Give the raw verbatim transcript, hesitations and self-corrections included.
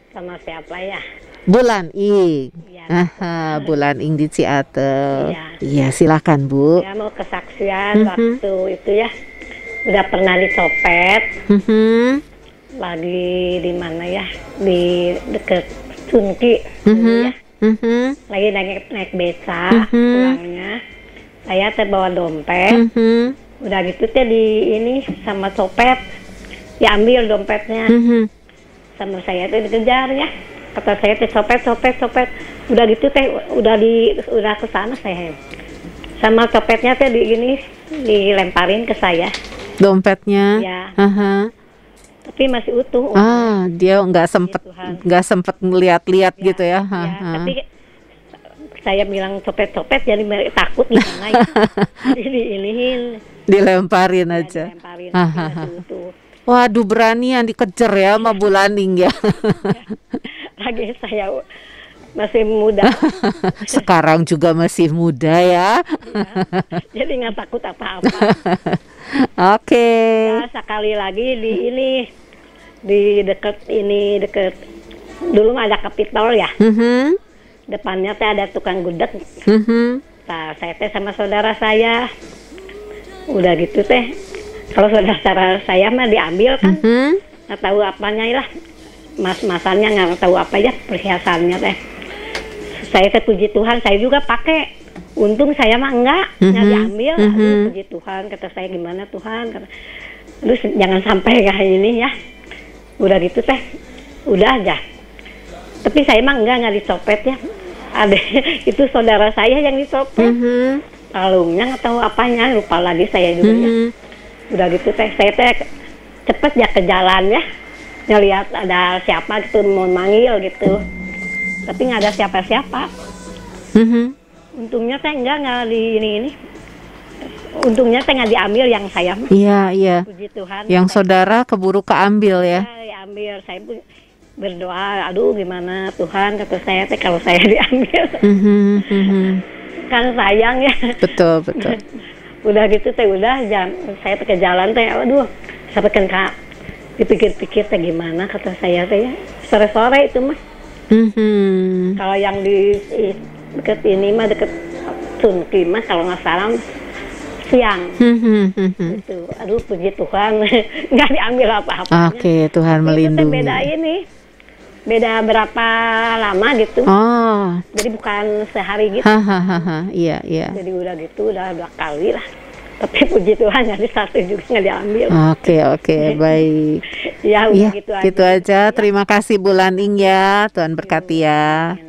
Sama siapa ya? Bulan Ing. Iya. Aha, Bulan Ing di Ciater. Iya. Iya, silakan Bu. Ya mau kesaksian Mhm. waktu itu ya. Udah pernah dicopet. Mhm. Lagi di mana ya? Di deket Sunki. Mhm. Ya. Mhm. Lagi naik naik beca Mhm. pulangnya. Saya teh bawa dompet. Mhm. Udah gitu teh di ini sama copet. Diambil dompetnya. Mhm. Sama saya tuh dikejar ya. Kata saya teh copet copet copet. Udah gitu teh udah di udah ke sana saya. Sama copetnya teh di ini dilemparin ke saya. Dompetnya. Ya. Aha. Tapi masih utuh. Ah, dia nggak sempet Tuhan. nggak sempet ngeliat-liat Ya, gitu ya. ya, Aha. tapi saya bilang copet-copet jadi mer- takut gimana ya. Jadi iniin Dilemparin ya, aja. dilemparin Ah, tapi ah, masih ah. utuh. Waduh, berani yang dikejar ya sama Bulaning ya. Lagi saya masih muda. Sekarang juga masih muda ya. Ya. Jadi nggak takut apa-apa. Oke. Ya, sekali lagi di ini di deket ini deket dulu mah ada Kapitol ya. Mhm. Depannya teh ada tukang gudeg. Mhm. Nah, saya teh sama saudara saya. Udah gitu teh. Kalau saudara saya mah diambil kan. Mhm. Nggak tahu apanya lah. Mas-masannya nggak tahu apa ya perhiasannya teh. Saya teh puji Tuhan, saya juga pakai. Untung saya mah enggak, Mhm. nggak diambil. Mhm. Aduh, puji Tuhan, kata saya gimana Tuhan. Kata, aduh jangan sampai kayak ini ya. Udah gitu teh, udah aja. Tapi saya mah enggak, nggak dicopet ya. Ada itu saudara saya yang dicopet. Mhm. Kalungnya nggak tahu apanya, lupa lagi saya juga ya. Mhm. Udah gitu teh, saya teh cepet ya ke jalan ya. Ngelihat ada siapa gitu mau manggil gitu. Tapi nggak ada siapa-siapa. Mhm. Untungnya teh enggak nggak di ini ini. Untungnya teh nggak diambil yang saya mah. Iya, iya. Puji Tuhan. Yang saya, saudara keburu keambil ya. saya diambil. Saya pun berdoa, aduh gimana Tuhan, kata saya teh kalau saya diambil. Mhm. Mhm. Kan sayang ya. Betul, betul. Udah gitu teh udah jam saya teh ke jalan teh, aduh sampai kan kak dipikir-pikir teh gimana kata saya teh ya sore-sore itu mah. Mhm. Kalau yang di i- deket ini mah deket Sunki mah kalau nggak salah siang. Mhm. Mhm. Gitu. Aduh puji Tuhan nggak diambil apa-apa. Oke, Tuhan melindungi. Beda ini, beda berapa lama gitu. Oh, Jadi bukan sehari gitu. hahaha, iya, iya. Jadi udah gitu udah dua kali lah. Tapi puji Tuhan jadi satu juga nggak diambil. Oke, oke, baik. Ya udah Iya, gitu aja. gitu aja. Terima kasih Bulaning ya. Tuhan berkati ya. Amin.